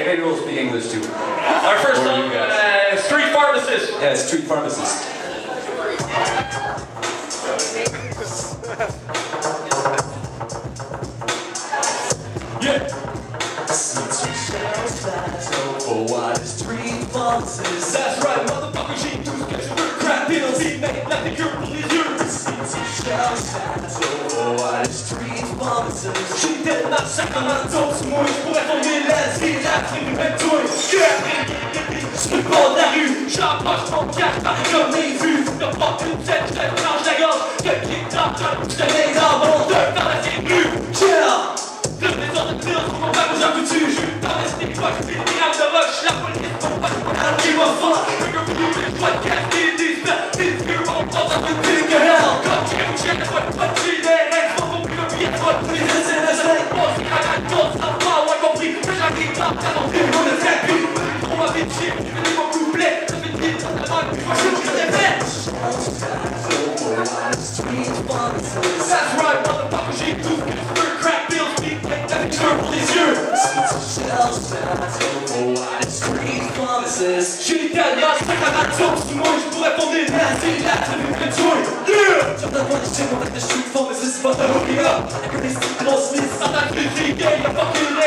maybe we'll speak English too. Our first song, Street Pharmacist. Yeah, Street Pharmacist. Yeah. For what is Street Pharmacist? That's right, motherfucker, she used to get crap pills. He made like the cure for his years. For what is Street Pharmacist? She did not sac dans la dose. Moi, je pourrais former les villes. La tribu est toi. Je me bord de la rue. J'approche mon casque comme les vues. Le porte une tête, je te tranche la gorge. Je te kick dans je te mets dans mon deux dans la rue. Yeah! De mes ordres de pills, pour mon bac, j'en veux-tu? Je suis dans les sneak box, puis les rames de roche. La police, mon pote, I don't give a fuck. Bigger for you, it's podcast, these here, on pense à tout big hell. Come check, what tu les règles, faut mon plus bien, what tu les c'est le soleil. Bon, c'est à la dose, ça va, on a compris. Mais j'en ai pas, ça n'en fait pas de tête. On m'a fait chier, je vais mon couplet. Ça fait 10 ans de la manque, puis moi, je suis que t'es fait. That's right, motherfucker, j'ai tout. Crack bills, beat, that be turn pour les yeux. J'ai italien, c'est la raton. Si moi je pourrais fonder une nazie, là, ça me fait tuer. Yeah! Sur ta voix, j'ai mon acte de street pharmacist, but I hook it up. I can be grosses, I'm not busy, yeah, you're fucking